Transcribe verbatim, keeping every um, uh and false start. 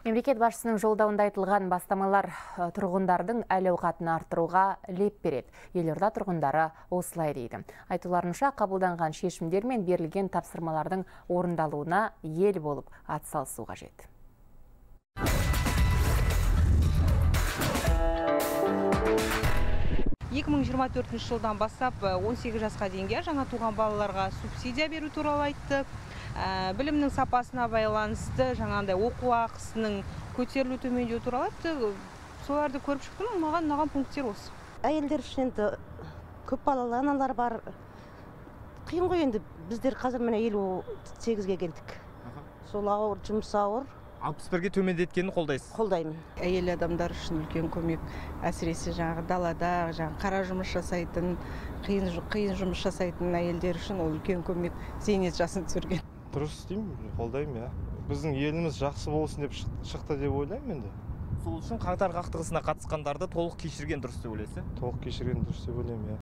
Мемлекет басшысының жолдауында айтылған бастамалар тұрғындардың әл-ауқатын арттыруға леп береді. Елорда тұрғындары осылай дейді. Айтуларынша, қабылданған шешімдер мен берілген тапсырмалардың орындалуына ел болып атсалысу қажет. екі мың жиырма төртінші жылдан бастап он сегіз жасқа дейінге жаңа туған балаларға субсидия беру туралы айтты. Білімнің сапасына байланысты жаңағындай оқу ақысының көтерілу төмендеу туралы айтты. Соларды көріп шықтым, маған ұнаған пункттер осы. Әйелдер үшін енді көп балалы аналар бар. Қиын ғой енді, біздер қазір міне елу сегізге келдік. Сол ауыр, жұмыс ауыр. алпыс бірге төмендеткенін қолдайсыз? Қолдаймын. Әйел адамдар үшін үлкен көмек, әсіресе жаңағы далада, жаңағы қара жұмыс жасайтын, қиын, қиын жұмыс жасайтын әйелдер үшін ол үлкен көмек, зейнет жасын түсірген. Дұрыс деймін, қолдаймын, я. Біздің еліміз жақсы болсын деп шықты деп ойлаймын енді. Сол үшін қаңтар қақтығысына қатысқандарды толық кешірген дұрыс деп ойлайсыз? Толық кешірген дұрыс деп ойлаймын, я.